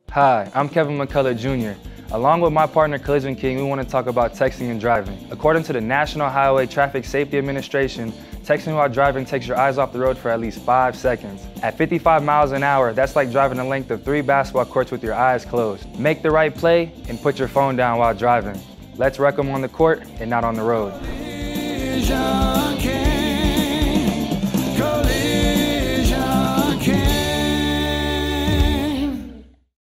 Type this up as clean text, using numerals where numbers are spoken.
Hi, I'm Kevin McCullar Jr. Along with my partner Collision King, we want to talk about texting and driving. According to the National Highway Traffic Safety Administration, texting while driving takes your eyes off the road for at least 5 seconds. At 55 miles an hour, that's like driving the length of 3 basketball courts with your eyes closed. Make the right play and put your phone down while driving. Let's wreck them on the court and not on the road.